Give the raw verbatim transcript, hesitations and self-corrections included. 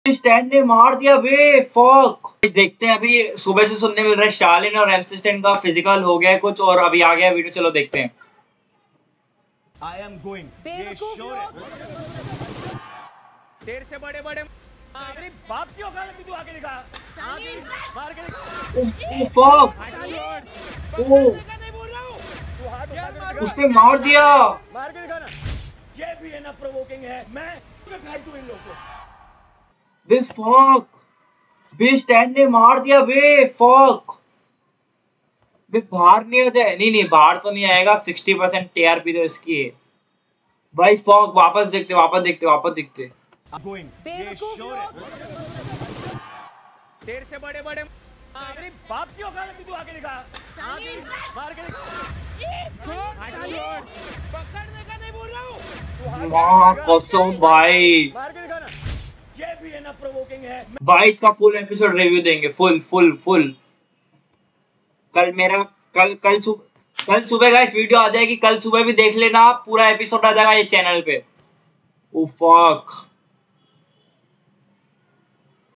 Stand ने मार दिया वे फक। देखते हैं, अभी सुबह से सुनने मिल रहा है शार्लिन और एमसी स्टैन का फिजिकल हो गया है कुछ और अभी आ गया वीडियो, चलो देखते हैं। I am going. ये श्योर है। तेरे से बड़े बड़े मेरी बाप की औकात भी तू आके दिखा। मार के दिखा। ओ फक, ओ उसने मार दिया। मार के दिखा ना। ये भी है ना प्रोवोकिंग है। मैं फेंक दूं इन लोगों को। वे फक, वे स्टैन ने मार दिया वे फक। वे बाहर नहीं आ जाए, नहीं नहीं बाहर तो नहीं आएगा, सिक्सटी परसेंट टीआरपी तो इसकी है भाई। फक वापस देखते वापस देखते वापस देखते। ये श्योर है। तेरे से बड़े बड़े मेरी बाप की औकात भी तू आके दिखा। मार के दिखा। पकड़ने का नहीं बोल रहा हूँ। वाह कसम भाई। मार के दिखा ना। ये भी है ना प्रोवोकिंग है। भाई इसका फुल एपिसोड रिव्यू देंगे, फुल फुल फुल। कल मेरा कल कल सुबह कल सुबह का इस वीडियो आ जाएगी, कल सुबह भी देख लेना आप, पूरा एपिसोड आ जाएगा ये चैनल पे। Oh fuck.